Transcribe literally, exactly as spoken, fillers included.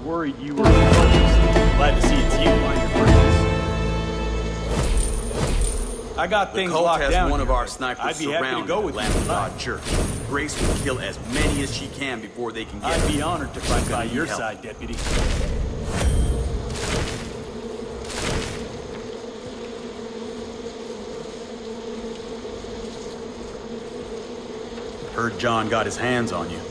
worried you were glad to see it's you, find your friends. I got things locked down. The cult has one here. of our snipers I'd be happy to surrounded go at with Lamb of you. God Church. Grace will kill as many as she can before they can get I'd her. be honored to fight by need your help. side, Deputy. Heard John got his hands on you.